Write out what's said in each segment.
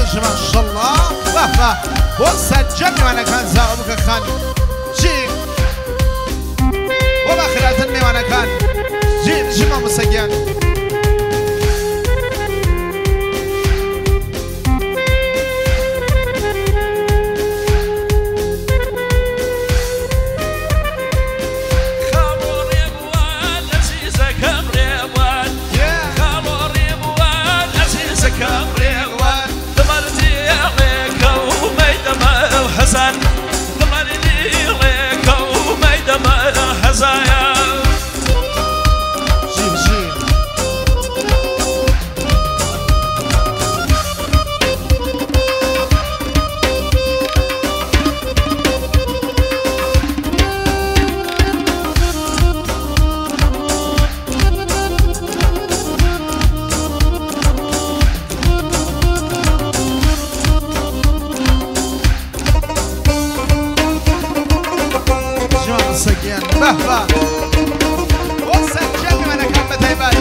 ما شاء الله وهبه وسجل وانا كان زاوبك خان جيم وباخرات وانا كان جيم جمع مسجل بهبه وسجل وانا كان بتيبات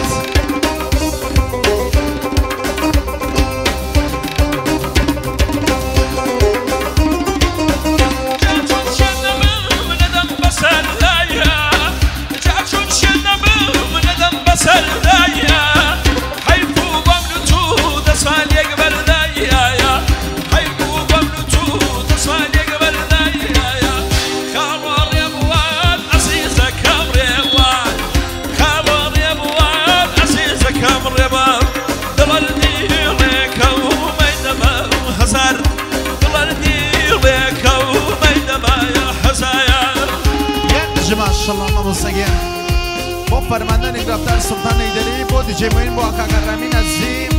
ما شاء الله ما مستقیم با فرماندن گرفتار سلطان ایدری با دیجی موین با اکا کرامین عزیز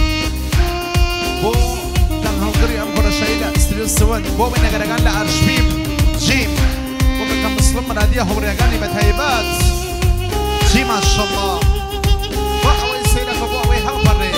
با تنهالگری ام برشایل استریل سوان با بین نگرگان لارشبیم جیم با بکم مسلم منادیه هوریگانی بتایبات جی ما شاء الله با اوی سیلک با اوی هم بره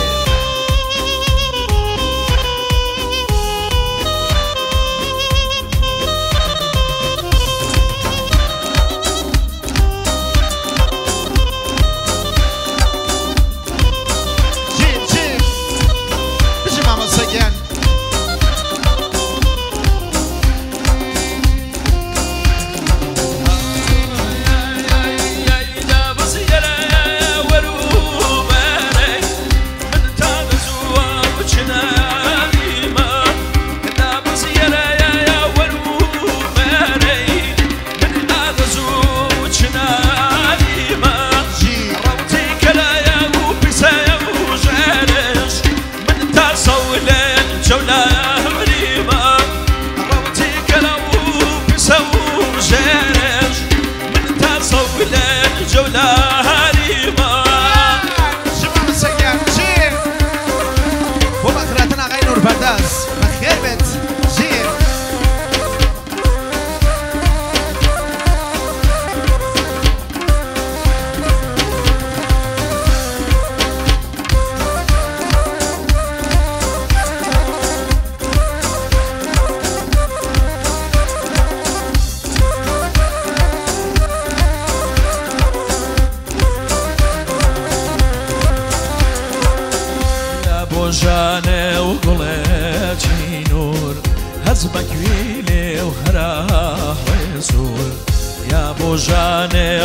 جانه وقلتي نور هزمك ويلي وهراه ويزور يا ابو جانه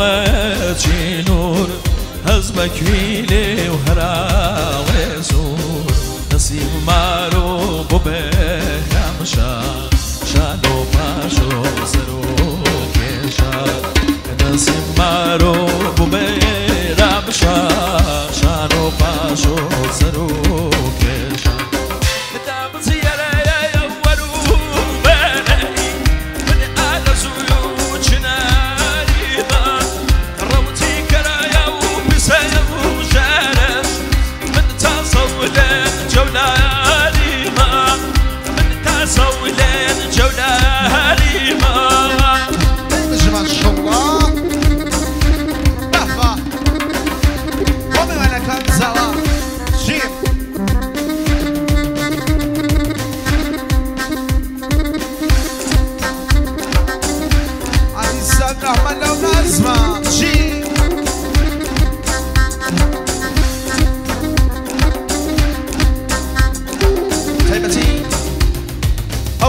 وقلتي نور هزمك ويلي وهراه ويزور نسيب مارو ببيها مشا شانو باشو سروك يشا نسيب مارو ببيها مشا شانو باشو سروك يشا كتاب زيارة يا ورو بني من آل زيوجنا ريما روتي كرايا وبسيف وجارش من تصول الجولة ريما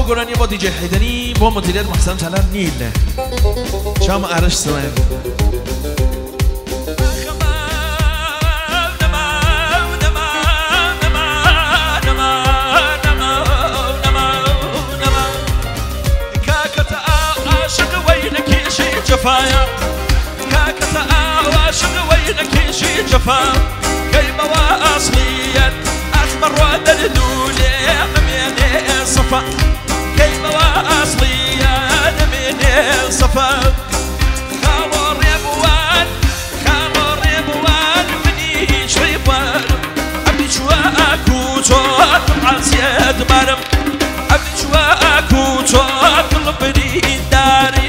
گرانی با دیجی حیدری با مدیریت محسن طلب نیل شام عرش سوین جفايا كاكتا عاشق وينك شي جفا كيما واصليا اخبر واد الدولي من صفا كيما واصليا من صفا خامر يبوان مني شريبان ابي شواكو صوت عزيز مرم ابي شواكو صوت قلبي داري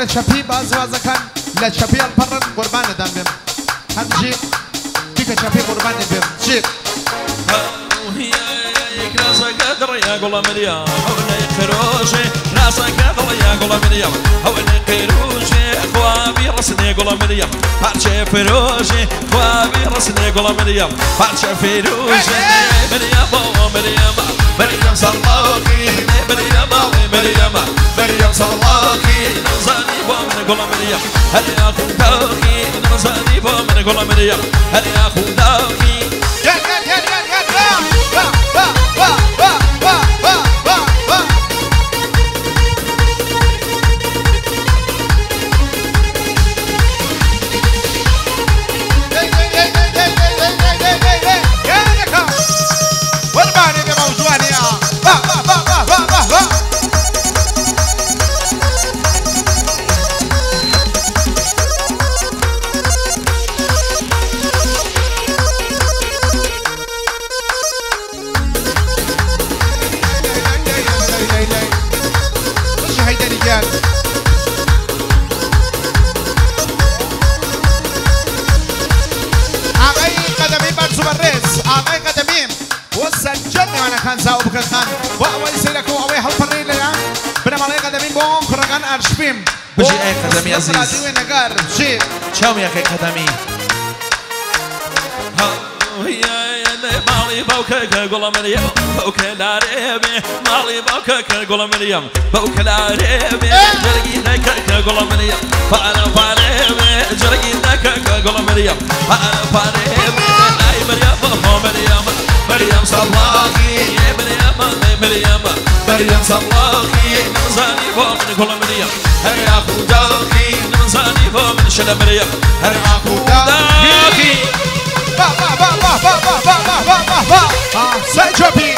لچپی باز کن لچپی الپرن قربان دم بیم هم جی دیگه چپی قربان بیم جی راسك قدر يا قول مريم هوني خروشي راسك قدر يا قول مريم هوني خروشي خوابي رسني قول مريم بارشة فروشي خوابي رسني قول مريم بارشة فروشي مريم مريم مريم صلاكي مريم مريم مريم صلاكي نزاني بومن قول مريم هل يا خداكي نزاني بومن قول مريم هل يا خداكي بجي اي قدمي عزيز شاوم يا اخي قدمي يا مالي بوكك قول مريم بوك العربي مالي بوكك قول مريم بوك العربي جرقي لك قول مريم فانا فارمي جرقي لك قول مريم فانا فارمي اي مريم مريم مريم صلاكي مريم مريم مريم صلاكي نزاني فوق قول مريم هل يا خداكي نزاني فوق من شل مريم هل يا خداكي با با با با با با با با با با سجبي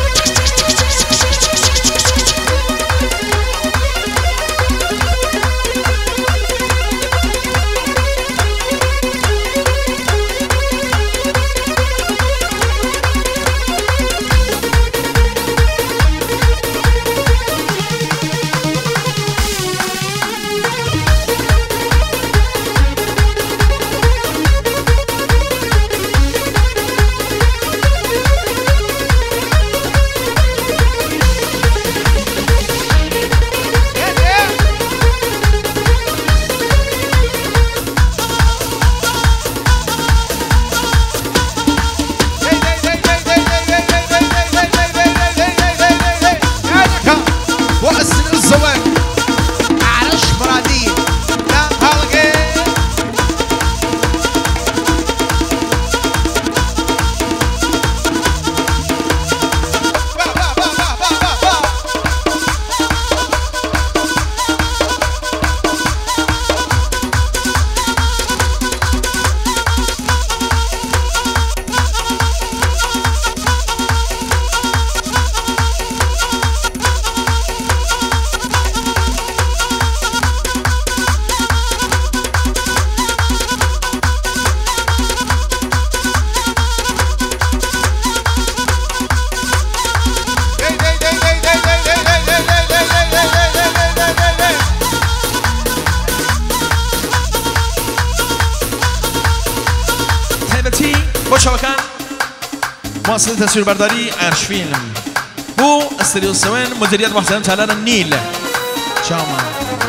مواصل تصویر برداری ارش فیلم و استودیو سوین مدیریت محترم تالار النیل شاما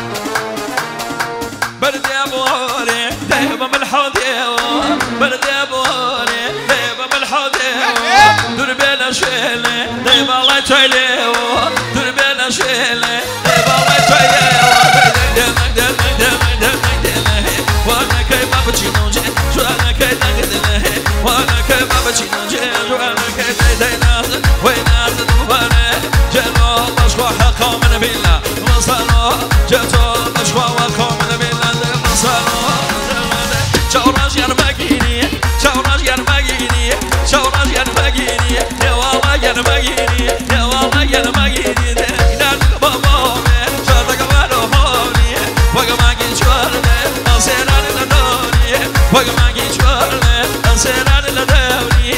برد ابواري دايما من الحوضيو برد ابواري دايما من الحوضيو دور بين شيله دايما الله يتعليو دور بين شيله دايما الله يتعليو وانا كيف ما بتشينوجي شو انا كيف نقدله وانا كيف ما بتشينوجي شو انا كيف دينا وينات دوباره جلو مشوا حقا من بالله وصلوا جتوا مشوا وقوا من بالله وصلوا شاوراج يربقيني شاوراج يربقيني شاوراج يربقيني يا والله يربقيني يا والله يربقيني لا بابا شاتك وارو هوني وقما جيشورني أنسيران لدوني وقما جيشورني أنسيران لدوني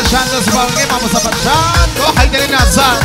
چند از باقی ما مسافر چند و حیدری نظر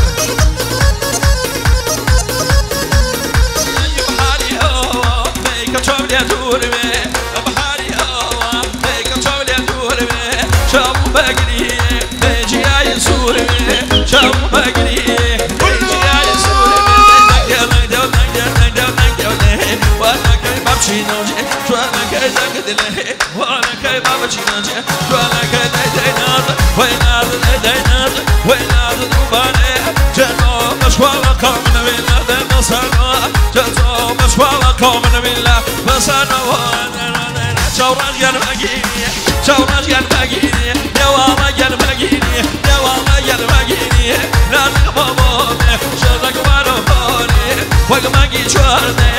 Why